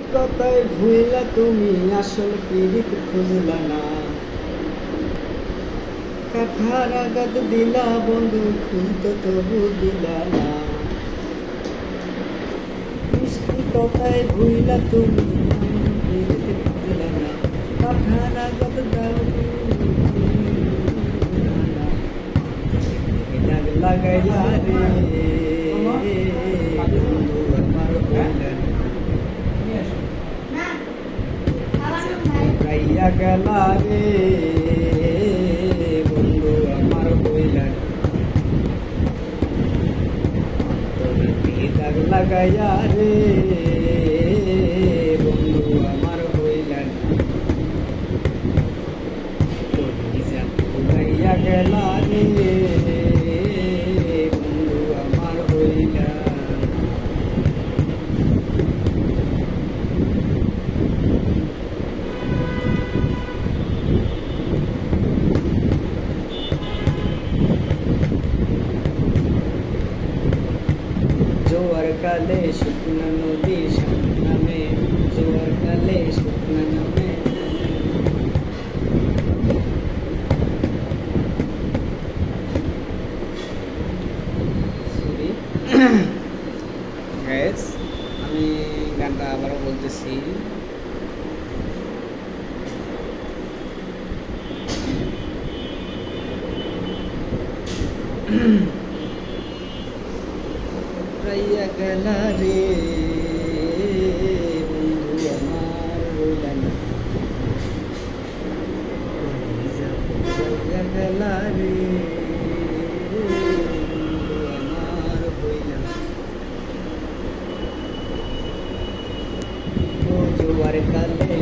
কথায় ভুইলা তুমি আসল পীড়িত খুঁজলা না, কাঠার আঘাত দিলা বন্ধু খুঁজতে তবু দিলা না। মিষ্টি কথায় ভুইলা তুমি পীড়িত খুঁজলা না, কাঠার আঘাত দাও দাগ লাগাইলা রে বন্ধু আমার হইলা গাইয়া গেলা রে বন্ধু আমার হইলা, দাগ লাগাইয়া রে বন্ধু আমার হইলা, গাইয়া গেলা রে বন্ধু আমার হইলা। জোয়ার কালে শুকনা নদী নামে, জোয়ার কালে শুকনা নামে, গাইস আমি গানটা আবারও বলতেছি। গাইয়া গেলা রে বন্ধু আমার হইলা না, গাইয়া গেলা রে বন্ধু আমার হইলা না। ও জোয়ার কালে